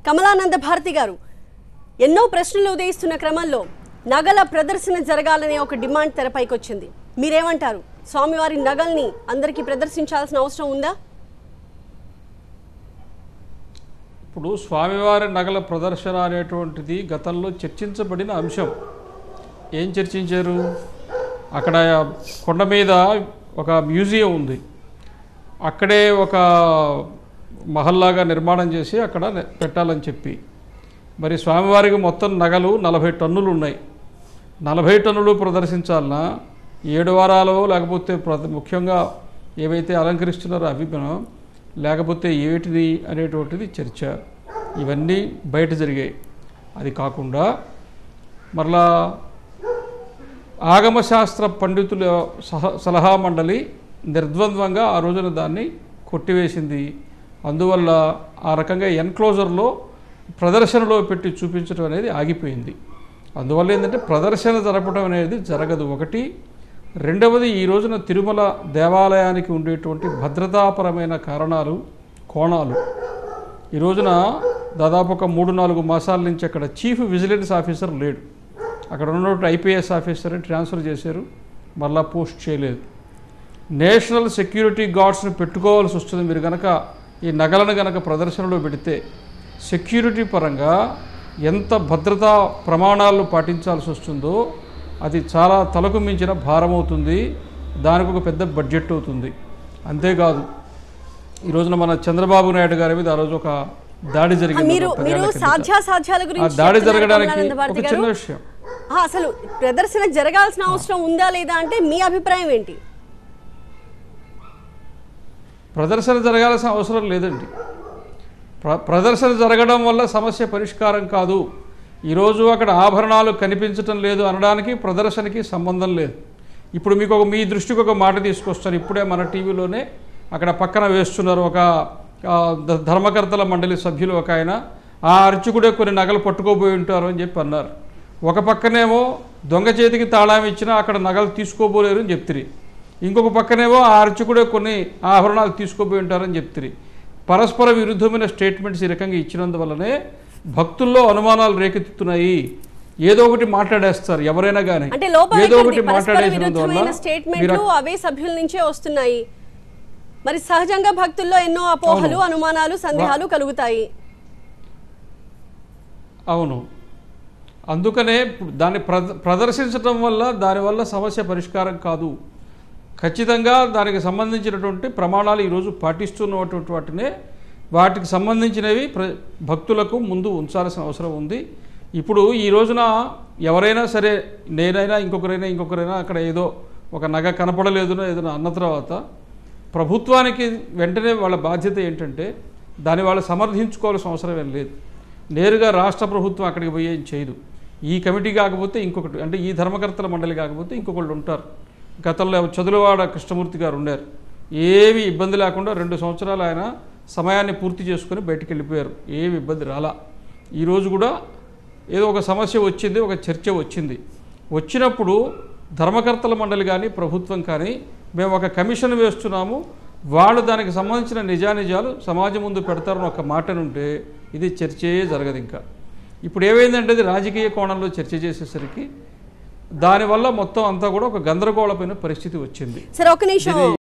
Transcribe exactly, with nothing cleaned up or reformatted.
కమలానంద భారతి గారు ఎన్నో ప్రశ్నలు ఉదయిస్తున్న క్రమంలో నగల ప్రదర్శన జరగాలనే ఒక డిమాండ్ తెరపైకి వచ్చింది. మీరేమంటారు? స్వామివారి నగల్ని అందరికీ ప్రదర్శించాల్సిన అవసరం ఉందా? ఇప్పుడు స్వామివారి నగల ప్రదర్శన అనేటువంటిది గతంలో చర్చించబడిన అంశం. ఏం చర్చించారు? అక్కడ కొండ మీద ఒక మ్యూజియం ఉంది, అక్కడే ఒక మహల్లాగా నిర్మాణం చేసి అక్కడ పెట్టాలని చెప్పి, మరి స్వామివారికి మొత్తం నగలు నలభై టన్నులు ఉన్నాయి. నలభై టన్నులు ప్రదర్శించాలన్నా ఏడు వారాలు లేకపోతే ముఖ్యంగా ఏవైతే అలంకరిస్తున్నారో అవి లేకపోతే ఏటిది అనేటువంటిది చర్చ. ఇవన్నీ బయట జరిగాయి. అది కాకుండా మరలా ఆగమశాస్త్ర పండితుల సహ సలహా మండలి నిర్ద్వంద్వంగా ఆ రోజున దాన్ని కొట్టివేసింది. అందువల్ల ఆ రకంగా ఎన్క్లోజర్లో ప్రదర్శనలో పెట్టి చూపించడం అనేది ఆగిపోయింది. అందువల్ల ఏంటంటే ప్రదర్శన జరపడం అనేది జరగదు. ఒకటి. రెండవది, ఈ రోజున తిరుమల దేవాలయానికి ఉండేటువంటి భద్రతాపరమైన కారణాలు, కోణాలు. ఈ రోజున దాదాపు ఒక మూడు నాలుగు మాసాల నుంచి అక్కడ చీఫ్ విజిలెన్స్ ఆఫీసర్ లేడు. అక్కడ ఉన్నటువంటి ఐపీఎస్ ఆఫీసర్ని ట్రాన్స్ఫర్ చేశారు, మళ్ళా పోస్ట్ చేయలేదు. నేషనల్ సెక్యూరిటీ గార్డ్స్ని పెట్టుకోవాల్సి వస్తుంది. మీరు కనుక ఈ నగలను కనుక ప్రదర్శనలో పెడితే సెక్యూరిటీ పరంగా ఎంత భద్రతా ప్రమాణాలను పాటించాల్సి వస్తుందో అది చాలా తలకు మించిన భారం అవుతుంది. దానికి ఒక పెద్ద బడ్జెట్ అవుతుంది. అంతేకాదు, ఈ రోజున మన చంద్రబాబు నాయుడు గారి మీద ఆ రోజు ఒక దాడి జరిగింది. దాడి జరగడానికి ఒక చిన్న విషయం, అసలు ప్రదర్శన జరగాల్సిన అవసరం ఉందా లేదా అంటే మీ అభిప్రాయం ఏంటి? ప్రదర్శన జరగాల్సిన అవసరం లేదండి. ప్ర ప్రదర్శన జరగడం వల్ల సమస్య పరిష్కారం కాదు. ఈరోజు అక్కడ ఆభరణాలు కనిపించటం లేదు అనడానికి ప్రదర్శనకి సంబంధం లేదు. ఇప్పుడు మీకు ఒక మీ దృష్టికి ఒక మాట తీసుకొస్తాను. ఇప్పుడే మన టీవీలోనే అక్కడ పక్కన వేస్తున్నారు, ఒక ధర్మకర్తల మండలి సభ్యులు ఒక ఆయన, ఆ అర్చకుడే కొన్ని నగలు పట్టుకోబోయి ఉంటారు అని చెప్పి అన్నారు. ఒక పక్కనేమో దొంగ చేతికి తాళం ఇచ్చినా అక్కడ నగలు తీసుకోబోలేరు అని చెప్తిరి. ఇంకొక పక్కనేమో ఆ అర్చకుడే కొన్ని ఆభరణాలు తీసుకోబోయి ఉంటారని చెప్తిరి. పరస్పర విరుద్ధమైన స్టేట్మెంట్స్ ఈ రకంగా ఇచ్చినందువల్లనే భక్తుల్లో అనుమానాలు రేకెత్తుతున్నాయి. ఏదో ఒకటి మాట్లాడేస్తారు ఎవరైనా కానీ, ఏదో ఒకటి మాట్లాడేసినందువల్ల అవే సభ్యుల నుంచే వస్తున్నాయి. మరి సహజంగా భక్తుల్లో ఎన్నో అపోహలు, అనుమానాలు, సందేహాలు కలుగుతాయి. అవును, అందుకనే దాన్ని ప్రదర్శించడం వల్ల దానివల్ల సమస్య పరిష్కారం కాదు. ఖచ్చితంగా దానికి సంబంధించినటువంటి ప్రమాణాలు ఈరోజు పాటిస్తున్నటువంటి వాటినే వాటికి సంబంధించినవి ప్ర భక్తులకు ముందు ఉంచాల్సిన అవసరం ఉంది. ఇప్పుడు ఈ రోజున ఎవరైనా సరే, నేనైనా ఇంకొకరైనా ఇంకొకరైనా అక్కడ ఏదో ఒక నగ కనపడలేదునో ఏదైనా అన్న తర్వాత ప్రభుత్వానికి వెంటనే వాళ్ళ బాధ్యత ఏంటంటే దాన్ని వాళ్ళు సమర్థించుకోవాల్సిన అవసరం ఏం లేదు. నేరుగా రాష్ట్ర ప్రభుత్వం అక్కడికి పోయి ఏం చేయదు. ఈ కమిటీ కాకపోతే ఇంకొకటి, అంటే ఈ ధర్మకర్తల మండలి కాకపోతే ఇంకొకళ్ళు ఉంటారు. గతంలో చదులవాడ కృష్ణమూర్తి గారు ఉన్నారు. ఏమి ఇబ్బంది లేకుండా రెండు సంవత్సరాలు ఆయన సమయాన్ని పూర్తి చేసుకుని బయటికి వెళ్ళిపోయారు. ఏమి ఇబ్బంది రాలా. ఈరోజు కూడా ఏదో ఒక సమస్య వచ్చింది, ఒక చర్చ వచ్చింది. వచ్చినప్పుడు ధర్మకర్తల మండలి కానీ ప్రభుత్వం కానీ మేము ఒక కమిషన్ వేస్తున్నాము, వాళ్ళు దానికి సంబంధించిన నిజానిజాలు సమాజం ముందు పెడతారని ఒక మాటనుంటే ఇది చర్చే జరగదు. ఇంకా ఇప్పుడు ఏమైందంటే అది రాజకీయ కోణంలో చర్చ చేసేసరికి దానివల్ల మొత్తం అంతా కూడా ఒక గందరగోళమైన పరిస్థితి వచ్చింది. సరే, ఒక నిమిషం.